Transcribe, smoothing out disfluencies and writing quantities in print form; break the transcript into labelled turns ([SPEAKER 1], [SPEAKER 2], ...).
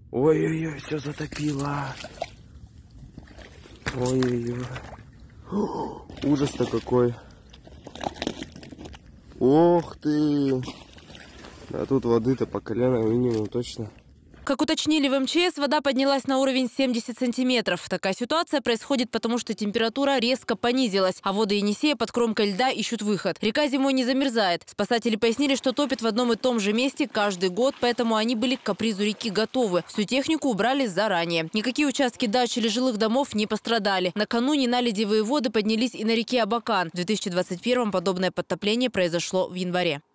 [SPEAKER 1] Ой-ой-ой, все затопило. Ой-ой-ой. Ужас-то какой. Ох ты. А тут воды-то по колено минимум точно.
[SPEAKER 2] Как уточнили в МЧС, вода поднялась на уровень 70 сантиметров. Такая ситуация происходит потому, что температура резко понизилась, а воды Енисея под кромкой льда ищут выход. Река зимой не замерзает. Спасатели пояснили, что топят в одном и том же месте каждый год, поэтому они были к капризу реки готовы. Всю технику убрали заранее. Никакие участки дач или жилых домов не пострадали. Накануне наледевые воды поднялись и на реке Абакан. В 2021-м подобное подтопление произошло в январе.